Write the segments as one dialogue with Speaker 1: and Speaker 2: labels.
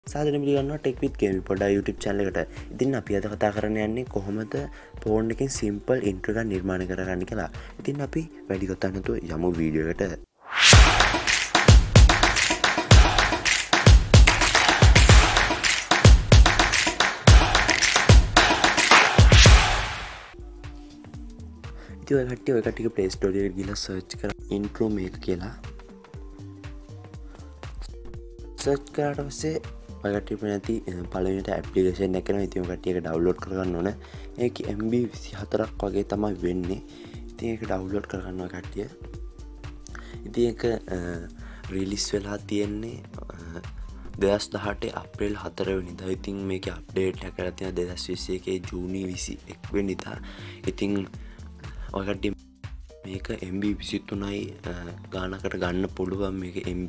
Speaker 1: සාදරයෙන් පිළිගන්නවා tech with gaming පොඩ්ඩක් YouTube channel එකට. ඉතින් අපි අද කතා කරන්න යන්නේ කොහොමද ෆෝන් එකකින් simple intro එකක් නිර්මාණය කරගන්නේ කියලා. ඉතින් අපි වැඩි කතා නැතුව යමු වීඩියෝ එකට. ඉතින් ඔය කට්ටිය Play Store එකට ගිහලා search කරා intro make කියලා. search කරාට පස්සේ ඔයකට නැති පළවෙනිට ඇප්ලිකේෂන් එක කරනවා. ඉතින් ඔය කට්ටිය ඒක ඩවුන්ලෝඩ් කරගන්න ඕන. ඒක MB 24ක් වගේ තමයි වෙන්නේ. ඉතින් ඒක ඩවුන්ලෝඩ් කරගන්න ඔය කට්ටිය. ඉතින් ඒක රිලීස් වෙලා තියෙන්නේ 2018 අප්‍රේල් 4 වෙනිදා. ඉතින් මේකේ අප්ඩේට් එක කරලා තියෙනවා 2021 ජූනි 21 වෙනිදා. ඉතින් ඔය කට්ටිය මේක MB 23යි ගානකට ගන්න පුළුවන් මේක MB.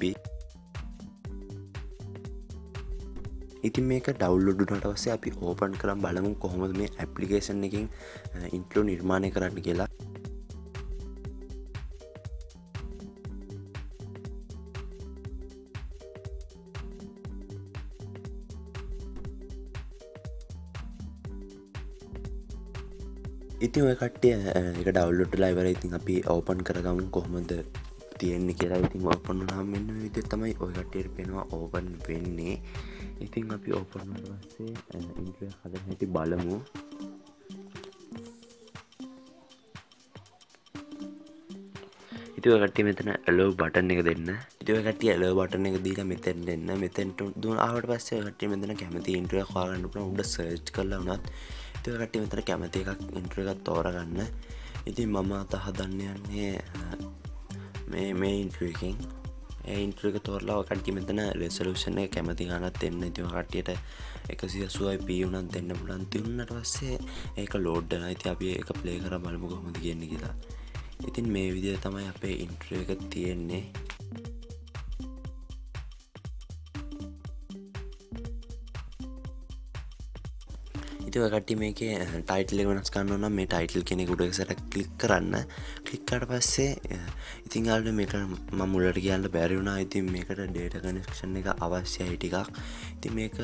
Speaker 1: ඉතින් මේක ඩවුන්ලෝඩ් වුණාට පස්සේ අපි ඕපන් කරන් බලමු කොහොමද මේ ඇප්ලිකේෂන් එකකින් ඉන්ට්‍රෝ නිර්මාණය කරන්න කියලා. ඉතින් ඔය කට්ටිය ඒක ඩවුන්ලෝඩ් වෙලා ඉවරයි. ඉතින් අපි ඕපන් කරගමු කොහොමද තියෙන්නේ කියලා. ඉතින් ඕපන් වුණාම මෙන්න මේ විදිහට තමයි ඔය කට්ටියට පේනවා ඕපන් වෙන්නේ. ඉතින් අපි ඕපන් වුණාට පස්සේ ඉන්ට්‍රෝ එක හදන්න හැටි බලමු. ඉතින් ඔය කට්ටිය මෙතන allow button එක දෙන්න. ඉතින් ඔය කට්ටිය allow button එක දීලා මෙතෙන් දෙන්න. මෙතෙන්ට දුන්න ආවට පස්සේ ඔය කට්ටිය මෙතන කැමති ඉන්ට්‍රෝ එකක් හොයාගන්න පුළුවන්. උඩ search කරලා වුණත් ඉතින් ඔය කට්ටිය මෙතන කැමති එකක් ඉන්ට්‍රෝ එකක් තෝරගන්න. ඉතින් මම අත හදන්න යන්නේ මේ ඉන්ට්‍රෝ එකෙන්. ඒ ඉන්ට්‍රෝ එක තෝරලා ඔය කට්ටිය මෙතන resolution එක කැමති ගානක් දෙන්න. ඉතින් ඔය කට්ටියට 180p උනත් දෙන්න පුළුවන්. දුන්නාට පස්සේ ඒක load වෙනවා. ඉතින් අපි ඒක play කරලා බලමු කොහොමද කියන්නේ කියලා. ඉතින් මේ විදිහට තමයි අපේ ඉන්ට්‍රෝ එක තියෙන්නේ. ඉතින් ඔය කට්ටිය මේකේ ටයිටල් එක වෙනස් කරන්න ඕන නම් මේ ටයිටල් කියන එක උඩ සැරයක් ක්ලික් කරන්න. ක්ලික් කරාට පස්සේ ඉතින් යාළුවෝ මේක මම මුලට කියන්න බැරි වුණා. ඉතින් මේකට data connection එක අවශ්‍යයි ටිකක්. ඉතින් මේක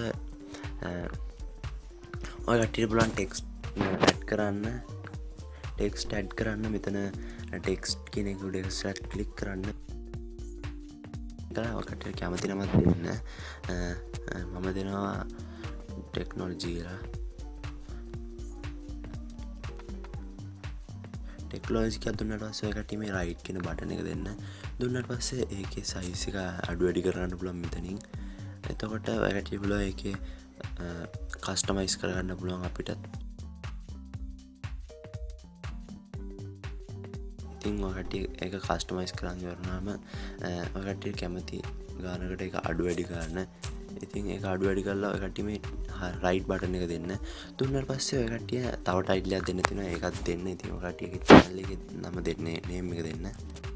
Speaker 1: ඔය කට්ටියට පුළුවන් text add කරන්න. text add කරන්න මෙතන text කියන එක උඩ සැරයක් ක්ලික් කරන්න. ඔය කට්ටියට කැමති නමක් දෙන්න. මම දෙනවා technology කියලා. ටෙක්නොලොජි එකක් දුන්නාට පස්සේ ඔය කට්ටිය මේ රයිට් කියන බටන් එක දෙන්න. දුන්නාට පස්සේ ඒකේ සයිස් එක අඩු වැඩි කරගන්න පුළුවන් මෙතනින්. එතකොට ඔය කට්ටිය පුළුවන් ඒකේ කස්ටමයිස් කරගන්න පුළුවන් අපිට. ඉතින් ඔය කට්ටිය ඒක කස්ටමයිස් කරන් ඉවරනාම ඔය කට්ටිය කැමති ගානකට ඒක අඩු වැඩි කරන්න. ඉතින් ඒක අඩු වැඩි කරලා ඔය කට්ටිය මේ රයිට් බටන් එක දෙන්න. දුන්නාට පස්සේ ඔය කට්ටිය තව ටයිටල් එකක් දෙන්න තියෙනවා. ඒකත් දෙන්න. ඉතින් ඔය කට්ටියගේ channel එකේ නම දෙන්නේ name එක දෙන්න.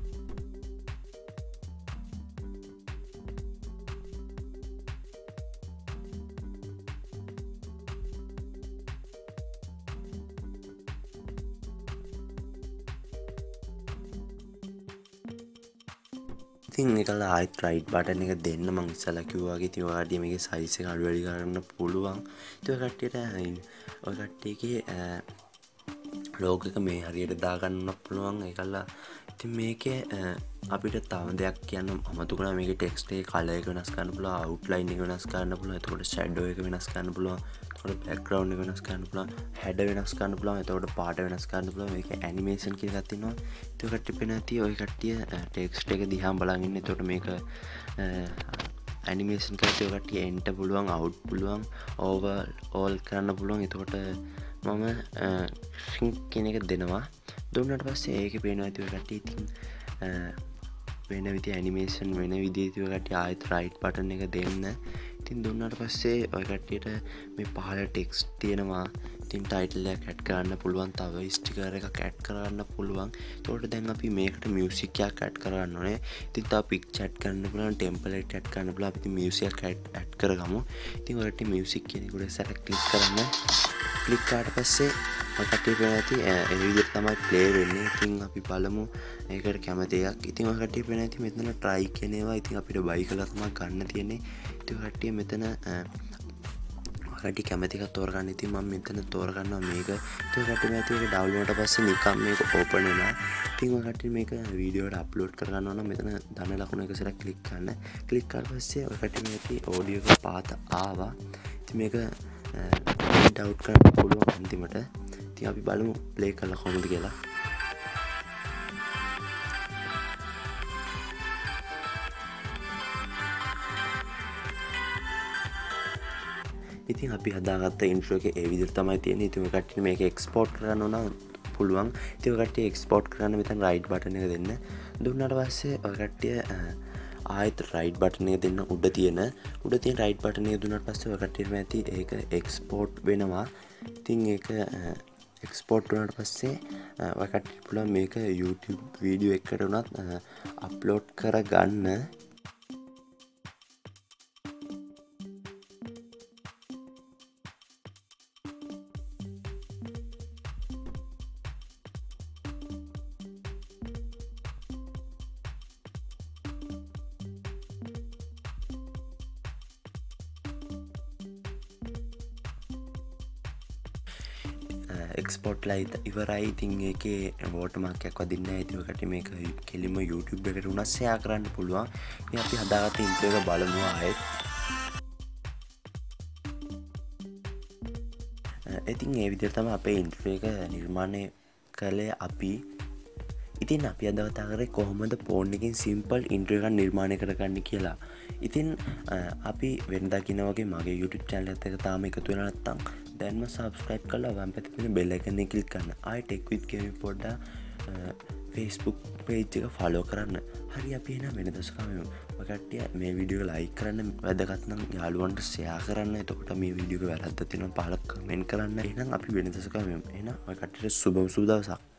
Speaker 1: ඉතින් ඒකලා ආයිත් රයිට් බටන් එක දෙන්න. මං ඉස්සලා කිව්වා වගේ ඉතින් ඔය කට්ටිය මේකේ සයිස් එක අඩු වැඩි කරන්න පුළුවන්. ඉතින් ඔය කට්ටියගේ ලෝගෝ එක මේ හරියට දාගන්න පුළුවන්. ඒකලා ඉතින් මේකේ අපිට තව දෙයක් කියන්න අමතකුණා. මේකේ ටෙක්ස්ට් එකේ කලර් එක වෙනස් කරන්න පුළුවන්. අවුට්ලයින් එක වෙනස් කරන්න පුළුවන්. එතකොට ෂැඩෝ එක වෙනස් කරන්න පුළුවන්. එතකොට බෑග්ග්‍රවුන්ඩ් එක වෙනස් කරන්න පුළුවන්. හෙඩ් වෙනස් කරන්න පුළුවන්. එතකොට පාට වෙනස් කරන්න පුළුවන්. මේකේ ඇනිමේෂන් කියන එකක් තියෙනවා. ඉතින් ඔය කට්ටිය පේන ඇති ඔය කට්ටිය ටෙක්ස්ට් එක දිහා බලන් ඉන්නේ. එතකොට මේක ඇනිමේෂන් කරලා ඔය කට්ටිය එන්ට පුළුවන්, අවුට් පුළුවන්, ඕවර් ඕල් කරන්න පුළුවන්. එතකොට මම ශින්ක් කියන එක දෙනවා. දුන්නාට පස්සේ ඒකේ පේනවා ඇති ඔය කට්ටිය ඉතින් වෙන විදිහ ඇනිමේෂන් වෙන විදිහට ඔය කට්ටිය ආයෙත් රයිට් බටන් එක දෙන්න. ඉතින් දුන්නාට පස්සේ ඔය කට්ටියට මේ පහළ ටෙක්ස්ට් තියෙනවා. ඉතින් ටයිටල් එකක් ඇඩ් කරන්න පුළුවන්. තව ස්ටිකර් එකක් ඇඩ් කරන්න පුළුවන්. ඒකට දැන් අපි මේකට මියුසික් එකක් ඇඩ් කරන්න ඕනේ. ඉතින් තව පික්චර් ඇඩ් කරන්න පුළුවන්. ටෙම්පලේට් ඇඩ් කරන්න පුළුවන්. අපි ඉතින් මියුසික් එකක් ඇඩ් කරගමු. ඉතින් ඔය කට්ටිය මියුසික් කියන එක උඩ සැරයක් ක්ලික් කරන්න. ක්ලික් කරාට පස්සේ ඔය කට්ටිය පේනවා ඇති ඒ විදිහට තමයි ප්ලේ වෙන්නේ. ඉතින් අපි බලමු ඒකට කැමති එකක්. ඉතින් ඔය කට්ටිය පේනවා ඇති මෙතන try කියන ඒවා ඉතින් අපිට buy කරලා තමයි ගන්න තියෙන්නේ. ඉතින් ඔය කට්ටිය මෙතන කට්ටිය කැමති එකක් තෝරගන්න. ඉතින් මම මෙතන තෝරගන්නවා මේක. ඉතින් ඔය කට්ටිය මේක ඩවුන්ලෝඩ් වුණාට පස්සේ නිකන් මේක ඕපන් වෙනවා. ඉතින් ඔය කට්ටිය මේක වීඩියෝ එකට අප්ලෝඩ් කරගන්නවා නම් මෙතන ධන ලකුණ එක සැරයක් ක්ලික් කරන්න. ක්ලික් කරලා පස්සේ ඔය කට්ටිය මේකේ ඔඩියෝ එක පාත ආවා. ඉතින් මේක print out කරන්න පුළුවන් අන්තිමට. ඉතින් අපි බලමු ප්ලේ කරලා කොහොමද කියලා. ඉතින් අපි හදාගත්ත ඉන්ට්‍රෝ එක ඒ විදිහට තමයි තියෙන්නේ. ඉතින් ඔය කට්ටිය මේක එක්ස්පෝර්ට් කරන්න ඕන පුළුවන්. ඉතින් ඔය කට්ටිය එක්ස්පෝර්ට් කරන්න මෙතන රයිට් බටන් එක දෙන්න. දුන්නාට පස්සේ ඔය කට්ටිය ආයෙත් රයිට් බටන් එක දෙන්න උඩ තියෙන රයිට් බටන් එක දුන්නාට පස්සේ ඔය කට්ටියම ඇති ඒක එක්ස්පෝර්ට් වෙනවා. ඉතින් ඒක එක්ස්පෝර්ට් වුණාට පස්සේ ඔය කට්ටියට පුළුවන් මේක YouTube වීඩියෝ එකකට උනත් අප්ලෝඩ් කරගන්න. එක්ස්පෝට් ලයිත් ඉවරයි. ඉතින් ඒකේ වෝටර්මාර්ක් එකක් වදින්නේ නැහැ. ඉතින් ඔකට මේක කෙලින්ම YouTube එකට උනත් ෂෙයා කරන්න පුළුවන්. ඉතින් අපි හදාගත්ත ඉන්ට්‍රෝ එක බලමු ආයෙත්. ඉතින් ඒ විදිහට තමයි අපේ ඉන්ට්‍රෝ එක නිර්මාණය කළේ අපි. ඉතින් අපි අද කතා කරේ කොහොමද ෆෝන් එකෙන් සිම්පල් ඉන්ට්‍රෝ එකක් නිර්මාණය කරගන්නේ කියලා. ඉතින් අපි වෙනදා කියන වගේ මගේ YouTube channel එකත් එක්ක තාම එකතු වෙලා නැත්නම් දැන්ම subscribe කරලා වම් පැත්තේ තියෙන bell icon එක click කරන්න. ආයෙ tech with gaming පොඩ්ඩක් Facebook page එක follow කරන්න. හරි අපි එහෙනම් වෙන දවසකම ඔය කට්ටිය මේ වීඩියෝ එක like කරන්න, වැදගත් නම් යාළුවන්ට share කරන්න. එතකොට මේ වීඩියෝ එක වැරද්දක් තියෙනවා පහල comment කරන්න. එහෙනම් අපි වෙන දවසකම එහෙනම් ඔය කට්ටියට සුබ දවසක්.